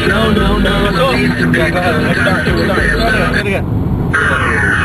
No need to be done. Start again.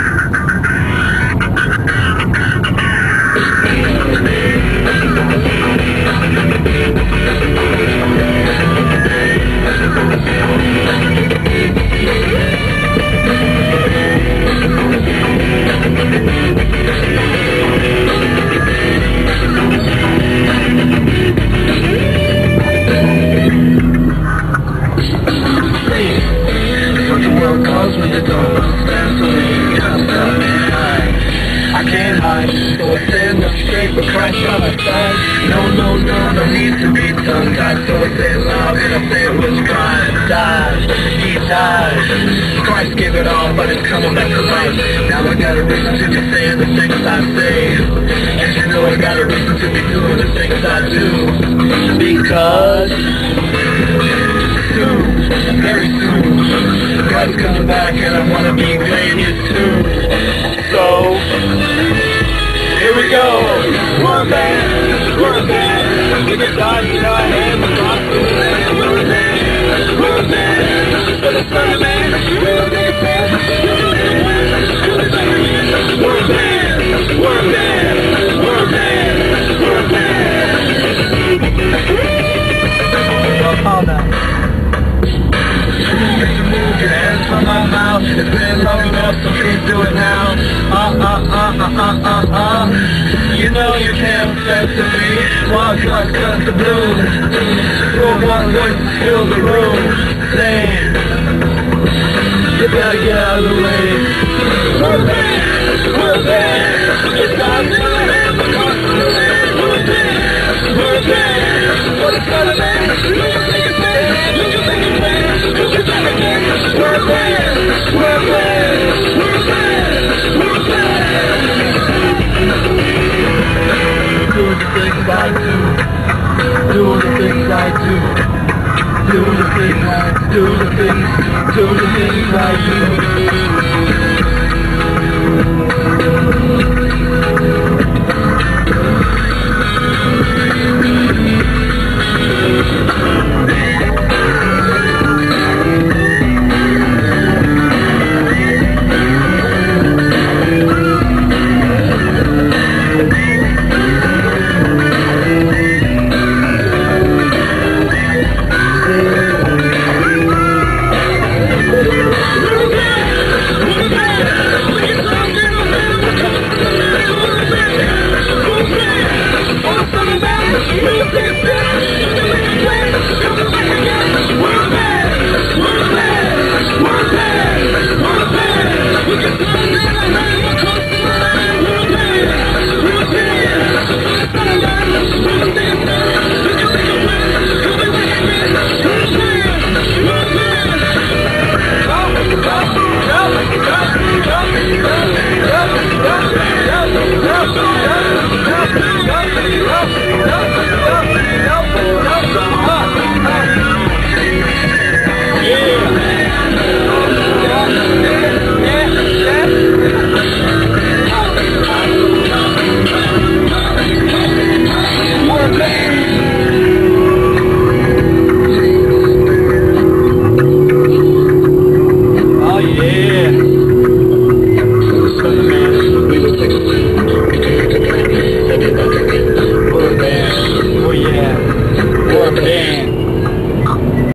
When you don't understand, so you can't stop me high. I can't hide, so I stand up straight but crash on my side. No need to be tongue-tied, so I say it loud and I say it with pride. Died, he died. Christ gave it all, but it's coming back to life. Now I got a reason to be saying the things I say, and you know I got a reason to be doing the things I do. Because soon, very soon, God's coming back and I wanna be gladiator too. So, here we go. We're a band. We can die in our hands and rock the land. We're a band. For the son of man, we're a big fan. We're a band. We're a band. We're a band. We're a band. Well, calm down. Move your hands from my mouth. It's been long enough, so please do it now. You know you can't fess to me. Walk like cut the blues. Throw one voice to fill the room. Saying, you better get out of the way. We're bad. It's time to land. We're bad. What a kind of man. Doing the things I do. Doing the things I do. Doing the things I do. Do the things I do.